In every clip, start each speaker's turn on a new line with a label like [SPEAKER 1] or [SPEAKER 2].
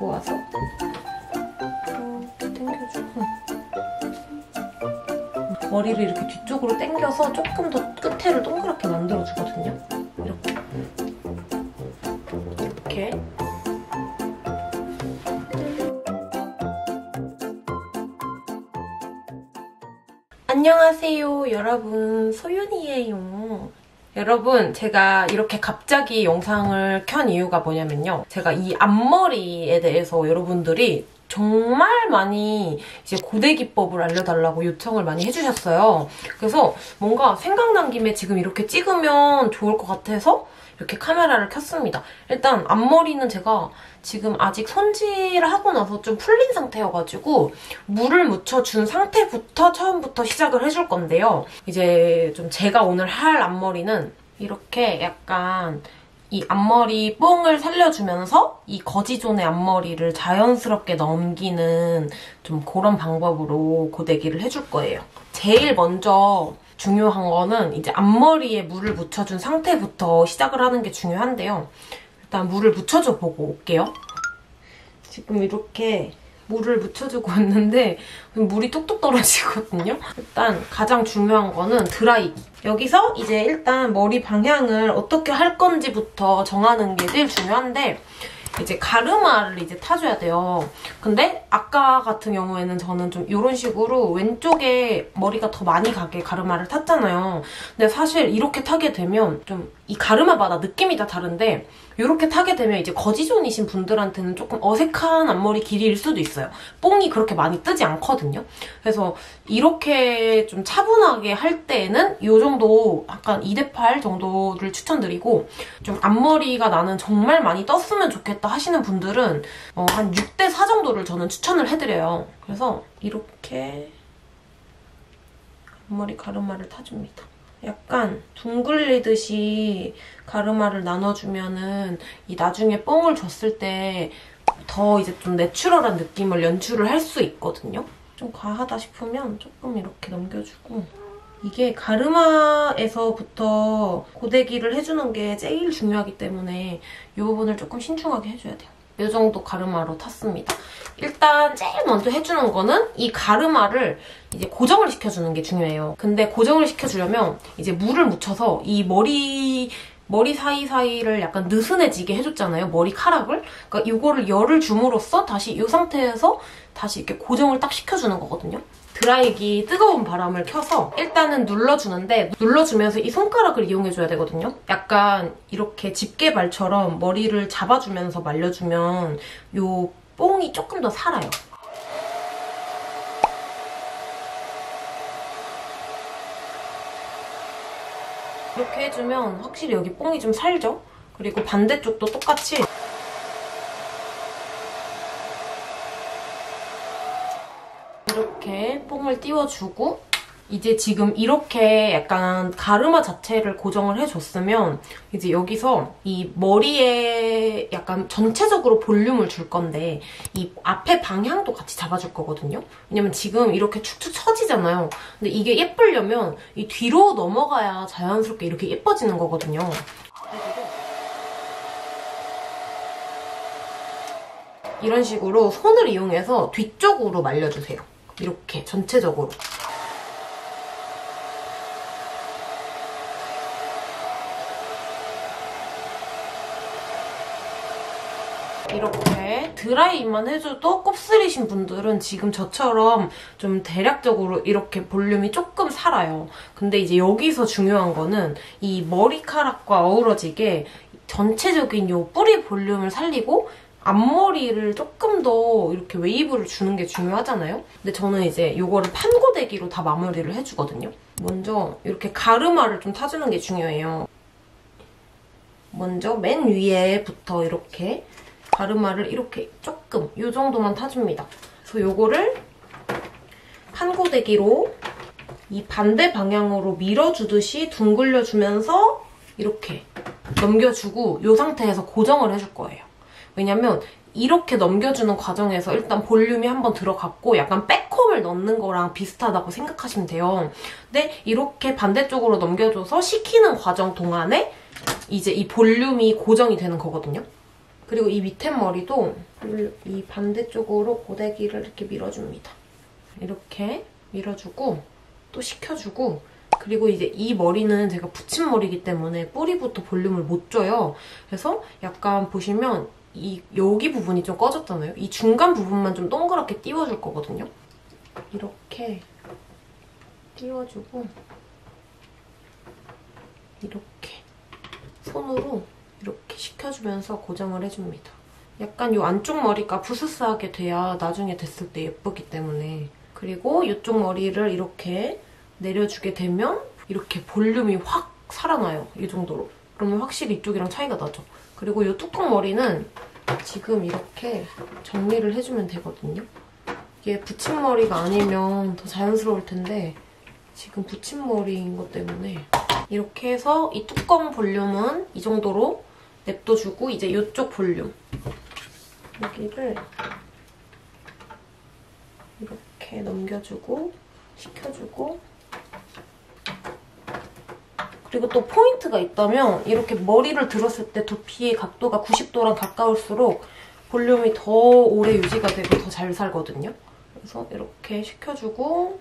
[SPEAKER 1] 가지고 와서 이렇게 당겨주고 머리를 이렇게 뒤쪽으로 당겨서 조금 더 끝에를 동그랗게 만들어주거든요. 이렇게. 안녕하세요 여러분, 소윤이에요. 여러분, 제가 이렇게 갑자기 영상을 켠 이유가 뭐냐면요, 제가 이 앞머리에 대해서 여러분들이 정말 많이 이제 고데 기법을 알려달라고 요청을 많이 해주셨어요. 그래서 뭔가 생각난 김에 지금 이렇게 찍으면 좋을 것 같아서 이렇게 카메라를 켰습니다. 일단 앞머리는 제가 지금 아직 손질을 하고 나서 좀 풀린 상태여가지고 물을 묻혀준 상태부터 처음부터 시작을 해줄 건데요. 이제 좀 제가 오늘 할 앞머리는 이렇게 약간 이 앞머리 뽕을 살려주면서 이 거지존의 앞머리를 자연스럽게 넘기는 좀 그런 방법으로 고데기를 해줄 거예요. 제일 먼저 중요한 거는 이제 앞머리에 물을 묻혀준 상태부터 시작을 하는 게 중요한데요. 일단 물을 묻혀줘 보고 올게요. 지금 이렇게 물을 묻혀주고 있는데 물이 뚝뚝 떨어지거든요. 일단 가장 중요한 거는 드라이기. 여기서 이제 일단 머리 방향을 어떻게 할 건지부터 정하는 게 제일 중요한데, 이제 가르마를 이제 타줘야 돼요. 근데 아까 같은 경우에는 저는 좀 이런 식으로 왼쪽에 머리가 더 많이 가게 가르마를 탔잖아요. 근데 사실 이렇게 타게 되면 좀 이 가르마마다 느낌이 다 다른데, 이렇게 타게 되면 이제 거지존이신 분들한테는 조금 어색한 앞머리 길이일 수도 있어요. 뽕이 그렇게 많이 뜨지 않거든요. 그래서 이렇게 좀 차분하게 할 때에는 이 정도 약간 2대8 정도를 추천드리고, 좀 앞머리가 나는 정말 많이 떴으면 좋겠다 하시는 분들은 한 6대4 정도를 저는 추천을 해드려요. 그래서 이렇게 앞머리 가르마를 타줍니다. 약간 둥글리듯이 가르마를 나눠주면은 이 나중에 뽕을 줬을 때 더 이제 좀 내추럴한 느낌을 연출을 할 수 있거든요. 좀 과하다 싶으면 조금 이렇게 넘겨주고, 이게 가르마에서부터 고데기를 해주는 게 제일 중요하기 때문에 이 부분을 조금 신중하게 해줘야 돼요. 이 정도 가르마로 tas습니다. 일단 제일 먼저 해주는 거는 이 가르마를 이제 고정을 시켜주는 게 중요해요. 근데 고정을 시켜주려면 이제 물을 묻혀서 이 머리 사이사이를 약간 느슨해지게 해줬잖아요, 머리카락을. 그러니까 이거를 열을 줌으로써 다시 이 상태에서 다시 이렇게 고정을 딱 시켜주는 거거든요. 드라이기 뜨거운 바람을 켜서 일단은 눌러주는데, 눌러주면서 이 손가락을 이용해줘야 되거든요. 약간 이렇게 집게발처럼 머리를 잡아주면서 말려주면 이 뽕이 조금 더 살아요. 이렇게 해주면 확실히 여기 뽕이 좀 살죠? 그리고 반대쪽도 똑같이 이렇게 뽕을 띄워주고, 이제 지금 이렇게 약간 가르마 자체를 고정을 해줬으면 이제 여기서 이 머리에 약간 전체적으로 볼륨을 줄 건데 이 앞에 방향도 같이 잡아줄 거거든요. 왜냐면 지금 이렇게 축축 처지잖아요. 근데 이게 예쁘려면 이 뒤로 넘어가야 자연스럽게 이렇게 예뻐지는 거거든요. 이런 식으로 손을 이용해서 뒤쪽으로 말려주세요. 이렇게 전체적으로. 이렇게 드라이만 해줘도 곱슬이신 분들은 지금 저처럼 좀 대략적으로 이렇게 볼륨이 조금 살아요. 근데 이제 여기서 중요한 거는 이 머리카락과 어우러지게 전체적인 이 뿌리 볼륨을 살리고 앞머리를 조금 더 이렇게 웨이브를 주는 게 중요하잖아요? 근데 저는 이제 이거를 판고데기로 다 마무리를 해주거든요. 먼저 이렇게 가르마를 좀 타주는 게 중요해요. 먼저 맨 위에부터 이렇게 가르마를 이렇게 조금 이 정도만 타줍니다. 그래서 이거를 판고데기로 이 반대 방향으로 밀어주듯이 둥글려주면서 이렇게 넘겨주고 이 상태에서 고정을 해줄 거예요. 왜냐면 이렇게 넘겨주는 과정에서 일단 볼륨이 한번 들어갔고 약간 백홈을 넣는 거랑 비슷하다고 생각하시면 돼요. 근데 이렇게 반대쪽으로 넘겨줘서 식히는 과정 동안에 이제 이 볼륨이 고정이 되는 거거든요. 그리고 이 밑에 머리도 이 반대쪽으로 고데기를 이렇게 밀어줍니다. 이렇게 밀어주고 또 식혀주고, 그리고 이제 이 머리는 제가 붙임머리이기 때문에 뿌리부터 볼륨을 못 줘요. 그래서 약간 보시면 여기 부분이 좀 꺼졌잖아요. 이 중간 부분만 좀 동그랗게 띄워줄 거거든요. 이렇게 띄워주고 이렇게 손으로 이렇게 식혀주면서 고정을 해줍니다. 약간 이 안쪽 머리가 부스스하게 돼야 나중에 됐을 때 예쁘기 때문에. 그리고 이쪽 머리를 이렇게 내려주게 되면 이렇게 볼륨이 확 살아나요. 이 정도로. 그러면 확실히 이쪽이랑 차이가 나죠. 그리고 이 뚜껑 머리는 지금 이렇게 정리를 해주면 되거든요. 이게 붙임머리가 아니면 더 자연스러울 텐데 지금 붙임머리인 것 때문에 이렇게 해서 이 뚜껑 볼륨은 이 정도로 냅둬주고, 이제 이쪽 볼륨 여기를 이렇게 넘겨주고 식혀주고, 그리고 또 포인트가 있다면 이렇게 머리를 들었을 때 두피의 각도가 90도랑 가까울수록 볼륨이 더 오래 유지가 되고 더 잘 살거든요. 그래서 이렇게 식혀주고,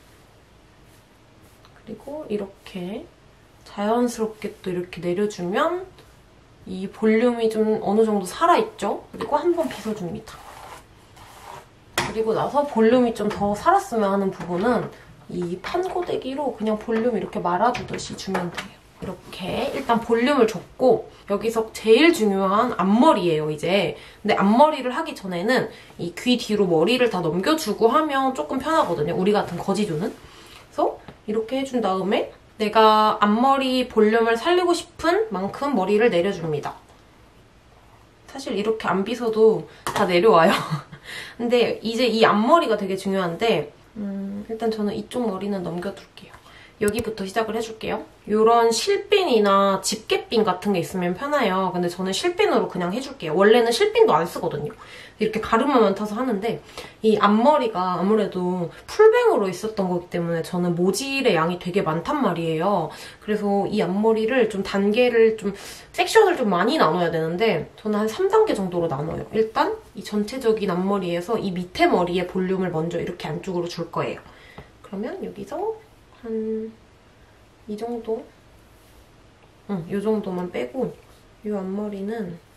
[SPEAKER 1] 그리고 이렇게 자연스럽게 또 이렇게 내려주면 이 볼륨이 좀 어느 정도 살아있죠? 그리고 한 번 빗어줍니다. 그리고 나서 볼륨이 좀 더 살았으면 하는 부분은 이 판고데기로 그냥 볼륨 이렇게 말아주듯이 주면 돼요. 이렇게 일단 볼륨을 줬고, 여기서 제일 중요한 앞머리예요, 이제. 근데 앞머리를 하기 전에는 이 귀 뒤로 머리를 다 넘겨주고 하면 조금 편하거든요, 우리 같은 거지조는. 그래서 이렇게 해준 다음에 내가 앞머리 볼륨을 살리고 싶은 만큼 머리를 내려줍니다. 사실 이렇게 안 빗어도 다 내려와요. 근데 이제 이 앞머리가 되게 중요한데 일단 저는 이쪽 머리는 넘겨둘게요. 여기부터 시작을 해줄게요. 이런 실핀이나 집게핀 같은 게 있으면 편해요. 근데 저는 실핀으로 그냥 해줄게요. 원래는 실핀도 안 쓰거든요. 이렇게 가르마만 타서 하는데 이 앞머리가 아무래도 풀뱅으로 있었던 거기 때문에 저는 모질의 양이 되게 많단 말이에요. 그래서 이 앞머리를 좀 단계를 좀 섹션을 좀 많이 나눠야 되는데 저는 한 3단계 정도로 나눠요. 일단 이 전체적인 앞머리에서 이 밑에 머리의 볼륨을 먼저 이렇게 안쪽으로 줄 거예요. 그러면 여기서 한 이 정도? 이 정도만 빼고 이 앞머리는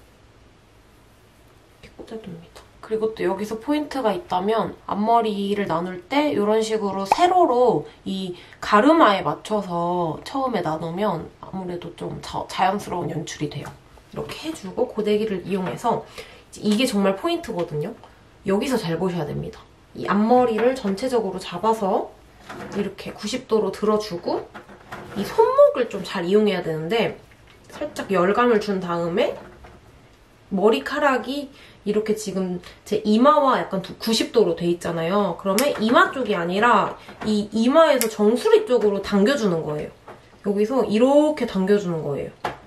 [SPEAKER 1] 이렇게 꽂아둡니다. 그리고 또 여기서 포인트가 있다면 앞머리를 나눌 때 이런 식으로 세로로 이 가르마에 맞춰서 처음에 나누면 아무래도 좀 자연스러운 연출이 돼요. 이렇게 해주고 고데기를 이용해서 이게 정말 포인트거든요. 여기서 잘 보셔야 됩니다. 이 앞머리를 전체적으로 잡아서 이렇게 90도로 들어주고 이 손목을 좀 잘 이용해야 되는데 살짝 열감을 준 다음에 머리카락이 이렇게 지금 제 이마와 약간 90도로 돼 있잖아요. 그러면 이마 쪽이 아니라 이 이마에서 정수리 쪽으로 당겨주는 거예요. 여기서 이렇게 당겨주는 거예요.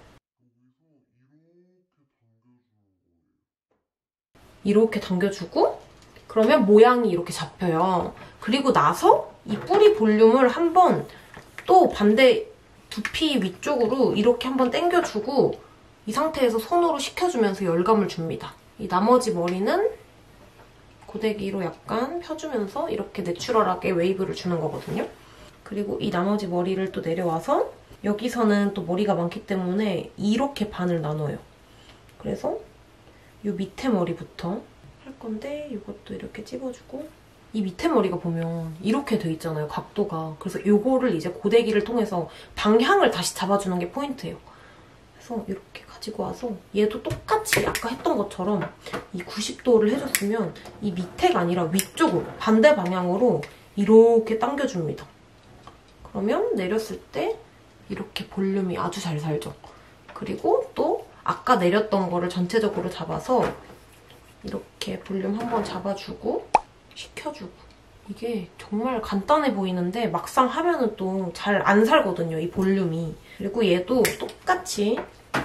[SPEAKER 1] 이렇게 당겨주고 그러면 모양이 이렇게 잡혀요. 그리고 나서 이 뿌리 볼륨을 한번 또 반대 두피 위쪽으로 이렇게 한번 당겨주고 이 상태에서 손으로 식혀주면서 열감을 줍니다. 이 나머지 머리는 고데기로 약간 펴주면서 이렇게 내추럴하게 웨이브를 주는 거거든요. 그리고 이 나머지 머리를 또 내려와서 여기서는 또 머리가 많기 때문에 이렇게 반을 나눠요. 그래서 이 밑에 머리부터 할 건데 이것도 이렇게 찝어주고 이 밑에 머리가 보면 이렇게 돼 있잖아요, 각도가. 그래서 이거를 이제 고데기를 통해서 방향을 다시 잡아주는 게 포인트예요. 그래서 이렇게 가지고 와서 얘도 똑같이 아까 했던 것처럼 이 90도를 해줬으면 이 밑에가 아니라 위쪽으로 반대 방향으로 이렇게 당겨줍니다. 그러면 내렸을 때 이렇게 볼륨이 아주 잘 살죠. 그리고 또 아까 내렸던 거를 전체적으로 잡아서 이렇게 볼륨 한번 잡아주고 식혀주고. 이게 정말 간단해 보이는데 막상 하면은 또 잘 안 살거든요, 이 볼륨이. 그리고 얘도 똑같이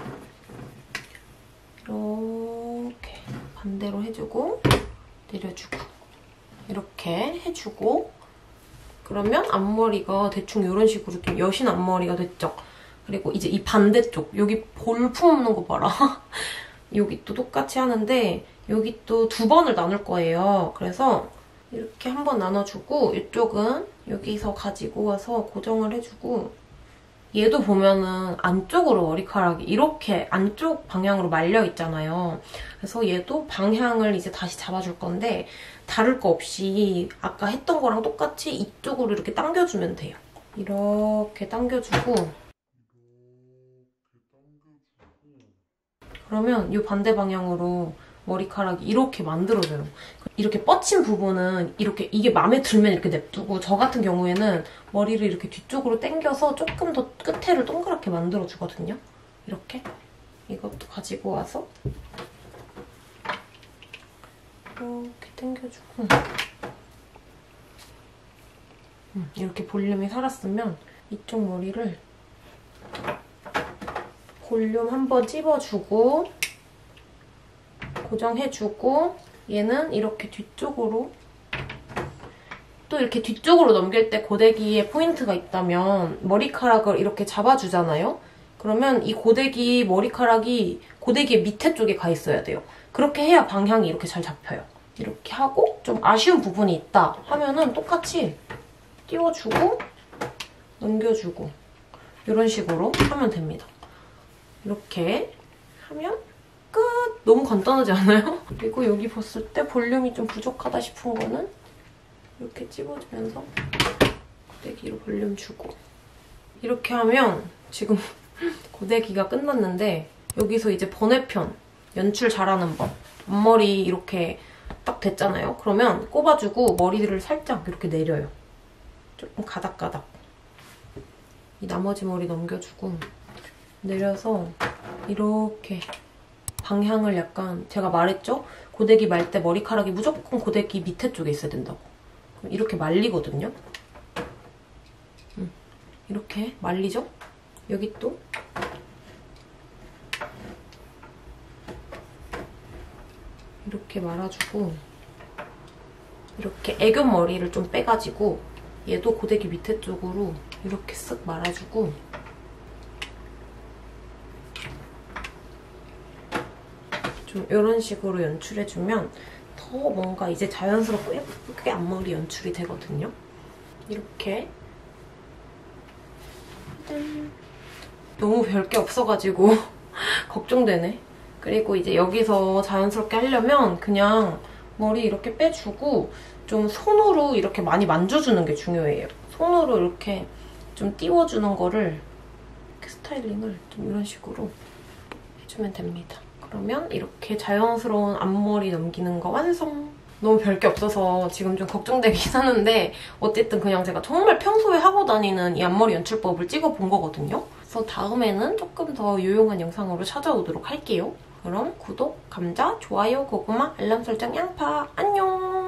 [SPEAKER 1] 이렇게 반대로 해주고 내려주고 이렇게 해주고 그러면 앞머리가 대충 이런 식으로 좀 여신 앞머리가 됐죠. 그리고 이제 이 반대쪽 여기 볼품 없는 거 봐라. 여기 또 똑같이 하는데 여기 또 2번을 나눌 거예요. 그래서 이렇게 한 번 나눠주고 이쪽은 여기서 가지고 와서 고정을 해주고 얘도 보면은 안쪽으로 머리카락이 이렇게 안쪽 방향으로 말려 있잖아요. 그래서 얘도 방향을 이제 다시 잡아줄 건데 다를 거 없이 아까 했던 거랑 똑같이 이쪽으로 이렇게 당겨주면 돼요. 이렇게 당겨주고 그러면 이 반대 방향으로 머리카락이 이렇게 만들어져요. 이렇게 뻗친 부분은 이렇게 이게 마음에 들면 이렇게 냅두고 저 같은 경우에는 머리를 이렇게 뒤쪽으로 당겨서 조금 더 끝에를 동그랗게 만들어주거든요. 이렇게 이것도 가지고 와서 이렇게 당겨주고 이렇게 볼륨이 살았으면 이쪽 머리를 볼륨 한번 찝어주고 고정해주고 얘는 이렇게 뒤쪽으로 또 이렇게 뒤쪽으로 넘길 때 고데기에 포인트가 있다면 머리카락을 이렇게 잡아주잖아요? 그러면 이 고데기 머리카락이 고데기의 밑에 쪽에 가 있어야 돼요. 그렇게 해야 방향이 이렇게 잘 잡혀요. 이렇게 하고 좀 아쉬운 부분이 있다 하면은 똑같이 띄워주고 넘겨주고 이런 식으로 하면 됩니다. 이렇게 하면 끝! 너무 간단하지 않아요? 그리고 여기 봤을 때 볼륨이 좀 부족하다 싶은 거는 이렇게 찝어주면서 고데기로 볼륨 주고 이렇게 하면 지금 고데기가 끝났는데 여기서 이제 번외편 연출 잘하는 법 앞머리 이렇게 딱 됐잖아요? 그러면 꼽아주고 머리를 살짝 이렇게 내려요. 조금 가닥가닥 이 나머지 머리 넘겨주고 내려서 이렇게 방향을 약간 제가 말했죠? 고데기 말 때 머리카락이 무조건 고데기 밑에 쪽에 있어야 된다고. 이렇게 말리거든요? 이렇게 말리죠? 여기 또 이렇게 말아주고 이렇게 애교 머리를 좀 빼가지고 얘도 고데기 밑에 쪽으로 이렇게 쓱 말아주고 좀 이런 식으로 연출해주면 더 뭔가 이제 자연스럽고 예쁘게 앞머리 연출이 되거든요. 이렇게 너무 별게 없어가지고 걱정되네. 그리고 이제 여기서 자연스럽게 하려면 그냥 머리 이렇게 빼주고 좀 손으로 이렇게 많이 만져주는 게 중요해요. 손으로 이렇게 좀 띄워주는 거를 이렇게 스타일링을 좀 이런 식으로 해주면 됩니다. 그러면 이렇게 자연스러운 앞머리 넘기는 거 완성! 너무 별게 없어서 지금 좀 걱정되긴 하는데 어쨌든 그냥 제가 정말 평소에 하고 다니는 이 앞머리 연출법을 찍어본 거거든요. 그래서 다음에는 조금 더 유용한 영상으로 찾아오도록 할게요. 그럼 구독, 감자, 좋아요, 고구마, 알람 설정, 양파 안녕!